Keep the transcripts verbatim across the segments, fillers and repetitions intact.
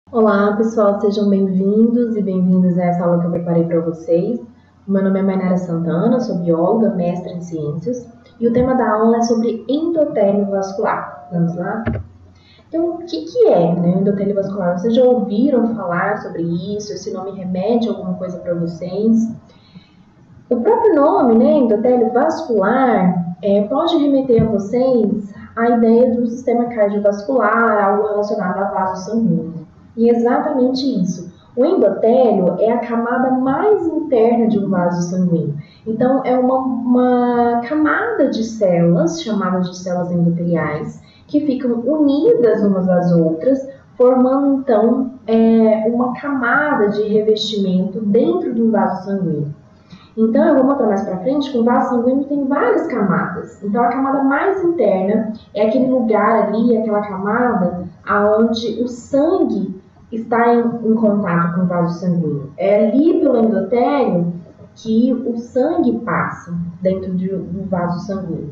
Olá, pessoal, sejam bem-vindos e bem-vindas a essa aula que eu preparei para vocês. O meu nome é Mainara Santana, sou bióloga, mestra em ciências, e o tema da aula é sobre endotélio vascular. Vamos lá? Então, o que, que é, né, endotélio vascular? Vocês já ouviram falar sobre isso? Esse nome remete a alguma coisa para vocês? O próprio nome, né, endotélio vascular, é, pode remeter a vocês a ideia do sistema cardiovascular, algo relacionado a vaso sanguíneo. E é exatamente isso. O endotélio é a camada mais interna de um vaso sanguíneo. Então, é uma, uma camada de células, chamadas de células endoteliais, que ficam unidas umas às outras, formando, então, é, uma camada de revestimento dentro do vaso sanguíneo. Então, eu vou mostrar mais para frente que o vaso sanguíneo tem várias camadas. Então, a camada mais interna é aquele lugar ali, aquela camada, onde o sangue está em, em contato com o vaso sanguíneo. É ali pelo endotélio que o sangue passa dentro de, do vaso sanguíneo.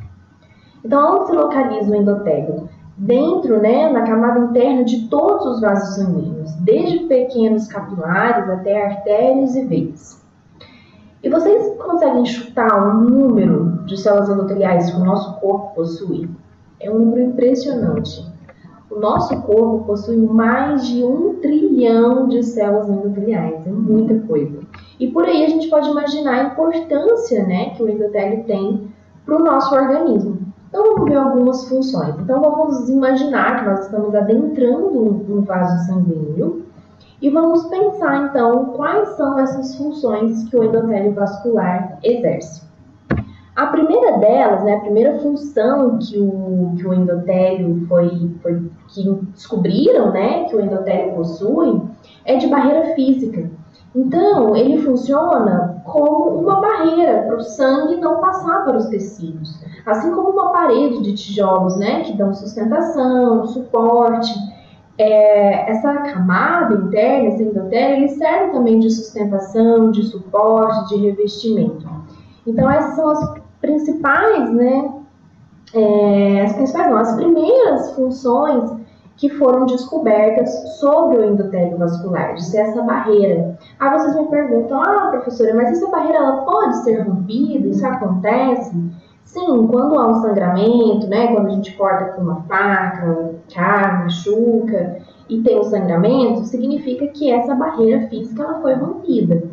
Então, onde se localiza o endotélio? Dentro, né, na camada interna de todos os vasos sanguíneos, desde pequenos capilares até artérias e veias. E vocês conseguem chutar o número de células endoteliais que o nosso corpo possui? É um número impressionante. O nosso corpo possui mais de um trilhão de células endoteliais, é muita coisa. E por aí a gente pode imaginar a importância, né, que o endotélio tem para o nosso organismo. Então vamos ver algumas funções. Então vamos imaginar que nós estamos adentrando um vaso sanguíneo e vamos pensar então quais são essas funções que o endotélio vascular exerce. A primeira delas, né, a primeira função que o, que o endotélio foi, foi que descobriram, né, que o endotélio possui, é de barreira física. Então, ele funciona como uma barreira para o sangue não passar para os tecidos, assim como uma parede de tijolos, né, que dão sustentação, suporte. É, essa camada interna, esse endotélio, ele serve também de sustentação, de suporte, de revestimento. Então, essas são as principais, né, é, as principais não, as primeiras funções que foram descobertas sobre o endotélio vascular, de ser essa barreira. Aí vocês me perguntam, ah, professora, mas essa barreira ela pode ser rompida? Isso acontece? Sim, quando há um sangramento, né, quando a gente corta com uma faca, carne, machuca, e tem um sangramento, significa que essa barreira física ela foi rompida.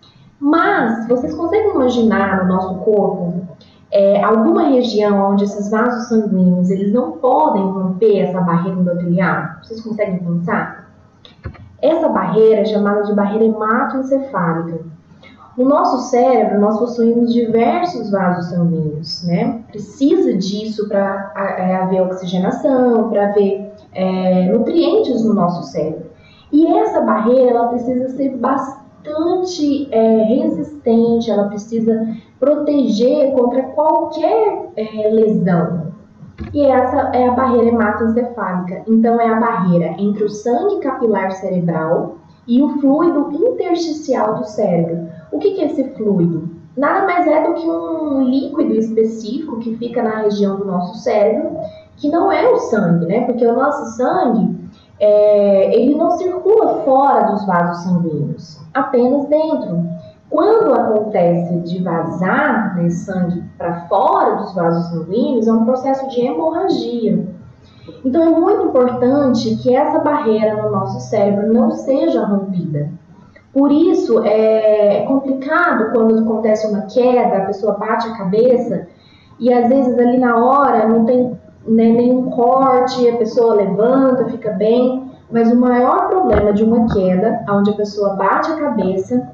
Mas, vocês conseguem imaginar no nosso corpo é, alguma região onde esses vasos sanguíneos eles não podem romper essa barreira endotelial? Vocês conseguem pensar? Essa barreira é chamada de barreira hematoencefálica. No nosso cérebro, nós possuímos diversos vasos sanguíneos, né? Precisa disso para é, haver oxigenação, para haver é, nutrientes no nosso cérebro. E essa barreira ela precisa ser bastante bastante é, resistente, ela precisa proteger contra qualquer é, lesão. E essa é a barreira hematoencefálica. Então, é a barreira entre o sangue capilar cerebral e o fluido intersticial do cérebro. O que é esse fluido? Nada mais é do que um líquido específico que fica na região do nosso cérebro, que não é o sangue, né? Porque o nosso sangue É, ele não circula fora dos vasos sanguíneos, apenas dentro. Quando acontece de vazar, né, sangue para fora dos vasos sanguíneos, é um processo de hemorragia. Então é muito importante que essa barreira no nosso cérebro não seja rompida. Por isso é complicado quando acontece uma queda, a pessoa bate a cabeça e às vezes ali na hora não tem Né, nenhum corte, a pessoa levanta, fica bem, mas o maior problema de uma queda, onde a pessoa bate a cabeça,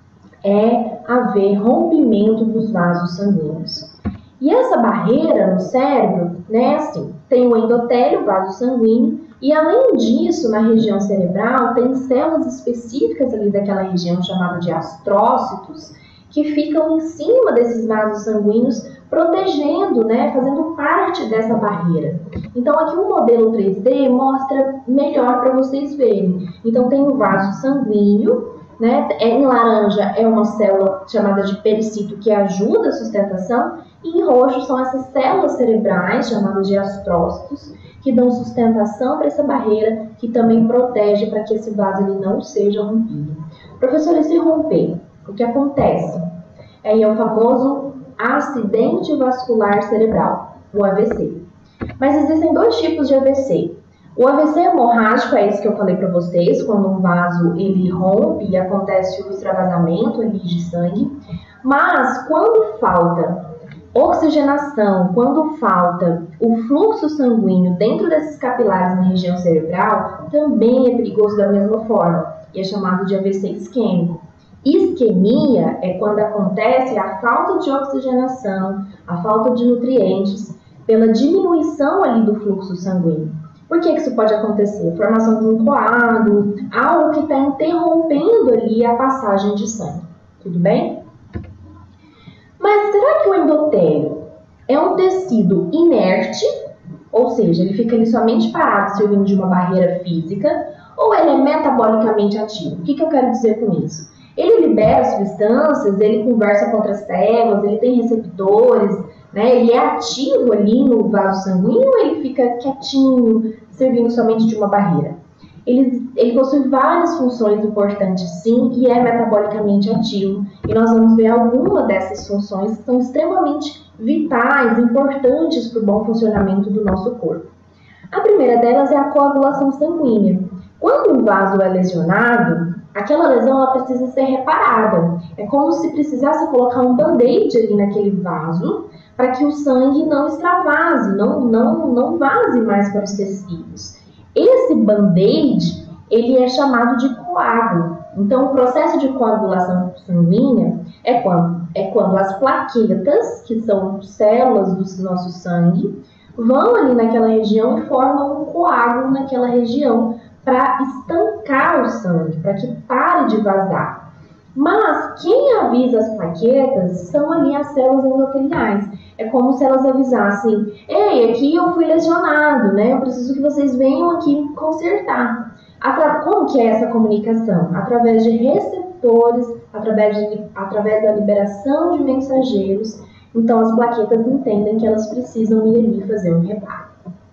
é haver rompimento dos vasos sanguíneos. E essa barreira no cérebro, né, assim, tem o endotélio, o vaso sanguíneo, e além disso, na região cerebral, tem células específicas ali daquela região chamada de astrócitos, que ficam em cima desses vasos sanguíneos, protegendo, né, fazendo parte dessa barreira. Então, aqui um modelo três D mostra melhor para vocês verem. Então, tem o vaso sanguíneo, né, em laranja é uma célula chamada de pericito que ajuda a sustentação, e em roxo são essas células cerebrais, chamadas de astrócitos, que dão sustentação para essa barreira, que também protege para que esse vaso ele não seja rompido. Professor, e se romper, o que acontece? É, é o famoso acidente vascular cerebral, o A V C. Mas existem dois tipos de A V C. O A V C hemorrágico é esse que eu falei para vocês, quando um vaso ele rompe e acontece o extravasamento ali de sangue. Mas quando falta oxigenação, quando falta o fluxo sanguíneo dentro desses capilares na região cerebral, também é perigoso da mesma forma, e é chamado de A V C isquêmico. Isquemia é quando acontece a falta de oxigenação, a falta de nutrientes, pela diminuição ali do fluxo sanguíneo. Por que isso pode acontecer? A formação de um coágulo, algo que está interrompendo ali a passagem de sangue. Tudo bem? Mas será que o endotélio é um tecido inerte, ou seja, ele fica ali somente parado servindo de uma barreira física, ou ele é metabolicamente ativo? O que, que eu quero dizer com isso? Ele libera substâncias, ele conversa com outras células, ele tem receptores, né? Ele é ativo ali no vaso sanguíneo ou ele fica quietinho, servindo somente de uma barreira? Ele, ele possui várias funções importantes, sim, e é metabolicamente ativo. E nós vamos ver algumas dessas funções que são extremamente vitais, importantes para o bom funcionamento do nosso corpo. A primeira delas é a coagulação sanguínea. Quando um vaso é lesionado, aquela lesão ela precisa ser reparada. É como se precisasse colocar um band-aid ali naquele vaso para que o sangue não extravase, não, não, não vaze mais para os tecidos. Esse band-aid, ele é chamado de coágulo. Então, o processo de coagulação sanguínea é quando, é quando as plaquetas, que são células do nosso sangue, vão ali naquela região e formam um coágulo naquela região para estancar o sangue, para que pare de vazar. Mas quem avisa as plaquetas são ali as células endoteliais. É como se elas avisassem: ei, aqui eu fui lesionado, né? Eu preciso que vocês venham aqui consertar. Atra- Como que é essa comunicação? Através de receptores, através, de, através da liberação de mensageiros. Então as plaquetas entendem que elas precisam ir ali fazer um reparo.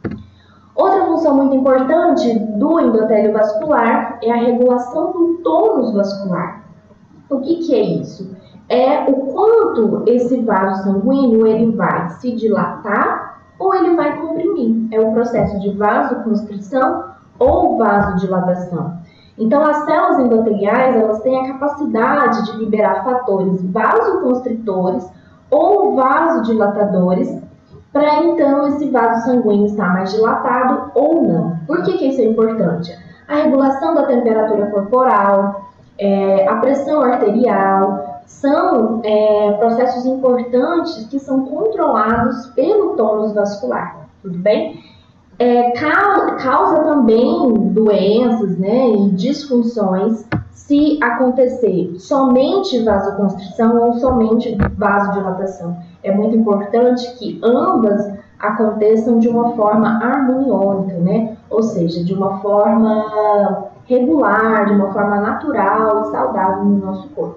Outra função muito importante do endotélio vascular é a regulação do tônus vascular. O que, que é isso? É o quanto esse vaso sanguíneo ele vai se dilatar ou ele vai comprimir. É o processo de vasoconstrição ou vasodilatação. Então, as células endoteliais elas têm a capacidade de liberar fatores vasoconstritores ou vasodilatadores para então esse vaso sanguíneo estar mais dilatado ou não. Por que, que isso é importante? A regulação da temperatura corporal, é, a pressão arterial, são é, processos importantes que são controlados pelo tônus vascular, tudo bem? É, causa também doenças, né, e disfunções se acontecer somente vasoconstrição ou somente vasodilatação. É muito importante que ambas aconteçam de uma forma harmoniônica, né? Ou seja, de uma forma regular, de uma forma natural e saudável no nosso corpo.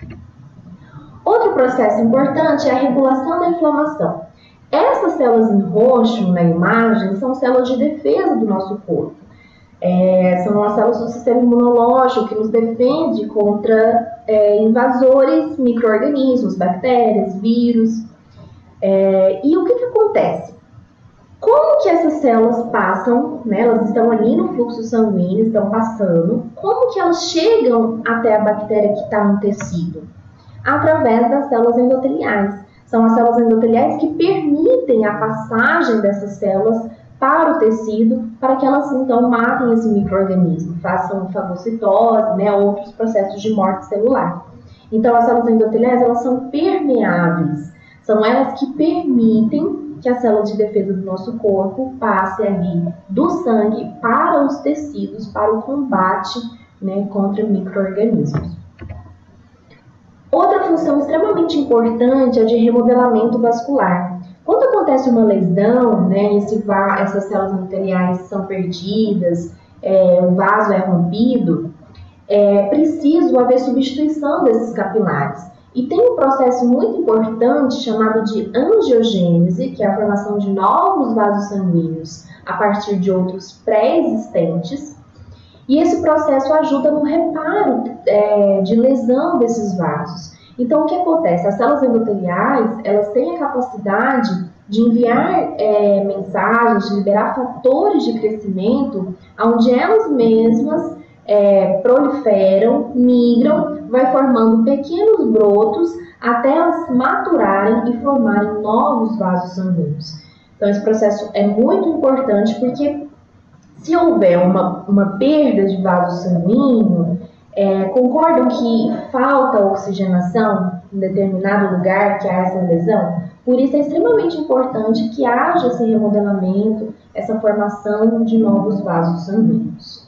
Outro processo importante é a regulação da inflamação. Essas células em roxo na imagem são células de defesa do nosso corpo. É, são as células do sistema imunológico que nos defende contra é, invasores, micro-organismos, bactérias, vírus. É, e o que, que acontece? Como que essas células passam, né, elas estão ali no fluxo sanguíneo, estão passando, como que elas chegam até a bactéria que está no tecido? Através das células endoteliais. São as células endoteliais que permitem a passagem dessas células para o tecido, para que elas então matem esse micro-organismo, façam fagocitose, né, outros processos de morte celular. Então as células endoteliais elas são permeáveis, são elas que permitem que a célula de defesa do nosso corpo passe ali do sangue para os tecidos, para o combate, né, contra micro-organismos. Outra função extremamente importante é a de remodelamento vascular. Quando acontece uma lesão, né, esse va essas células endoteliais são perdidas, é, o vaso é rompido, é preciso haver substituição desses capilares. E tem um processo muito importante chamado de angiogênese, que é a formação de novos vasos sanguíneos a partir de outros pré-existentes. E esse processo ajuda no reparo é, de lesão desses vasos. Então, o que acontece? As células endoteliais, elas têm a capacidade de enviar é, mensagens, de liberar fatores de crescimento, onde elas mesmas é, proliferam, migram, vai formando pequenos brotos até elas maturarem e formarem novos vasos sanguíneos. Então, esse processo é muito importante porque se houver uma, uma perda de vaso sanguíneo, é, concordam que falta oxigenação em determinado lugar que há essa lesão? Por isso é extremamente importante que haja esse remodelamento, essa formação de novos vasos sanguíneos.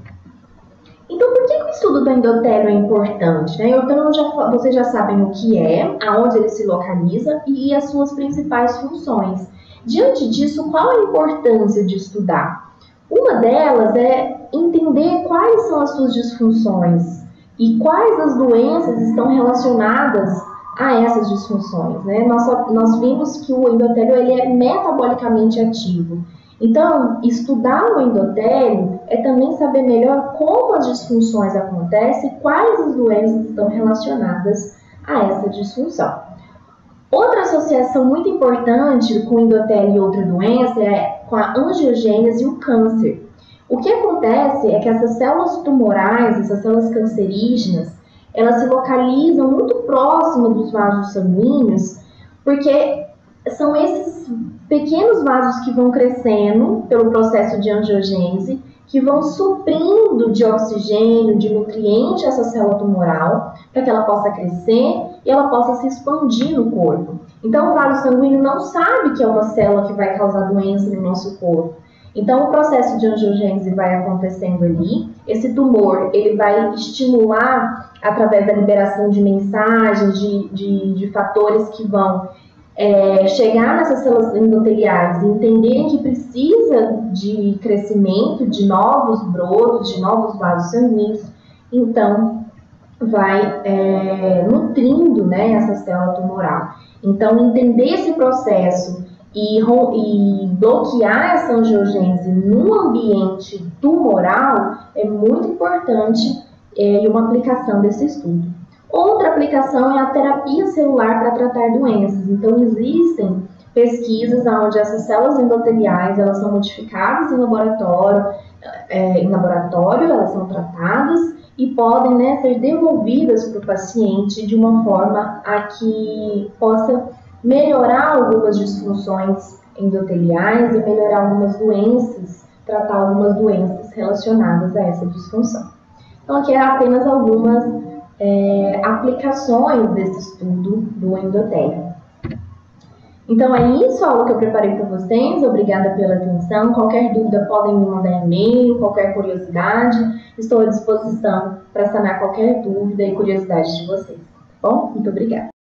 Então, por que o estudo do endotélio é importante? Né? Então, já, vocês já sabem o que é, aonde ele se localiza e as suas principais funções. Diante disso, qual a importância de estudar? Uma delas é entender quais são as suas disfunções e quais as doenças estão relacionadas a essas disfunções. Né? Nós, nós vimos que o endotélio ele é metabolicamente ativo. Então, estudar o endotélio é também saber melhor como as disfunções acontecem e quais as doenças estão relacionadas a essa disfunção. Outra associação muito importante com o endotélio e outra doença é com a angiogênese e o câncer. O que acontece é que essas células tumorais, essas células cancerígenas, elas se localizam muito próximo dos vasos sanguíneos, porque são esses pequenos vasos que vão crescendo pelo processo de angiogênese, que vão suprindo de oxigênio, de nutriente essa célula tumoral, para que ela possa crescer e ela possa se expandir no corpo. Então, o vaso sanguíneo não sabe que é uma célula que vai causar doença no nosso corpo. Então, o processo de angiogênese vai acontecendo ali. Esse tumor, ele vai estimular, através da liberação de mensagens, de, de, de fatores que vão é, chegar nessas células endoteliais e entenderem que precisa de crescimento, de novos brotos, de novos vasos sanguíneos. Então, vai é, nutrindo, né, essa célula tumoral. Então, entender esse processo e, e bloquear essa angiogênese no ambiente tumoral é muito importante é, e uma aplicação desse estudo. Outra aplicação é a terapia celular para tratar doenças. Então, existem pesquisas onde essas células endoteliais elas são modificadas em laboratório, é, em laboratório elas são tratadas e podem, né, ser devolvidas para o paciente de uma forma a que possa melhorar algumas disfunções endoteliais e melhorar algumas doenças, tratar algumas doenças relacionadas a essa disfunção. Então, aqui é apenas algumas é, aplicações desse estudo do endotélio. Então, é isso a aula que eu preparei para vocês. Obrigada pela atenção. Qualquer dúvida, podem me mandar e-mail, qualquer curiosidade. Estou à disposição para sanar qualquer dúvida e curiosidade de vocês. Tá bom? Muito obrigada.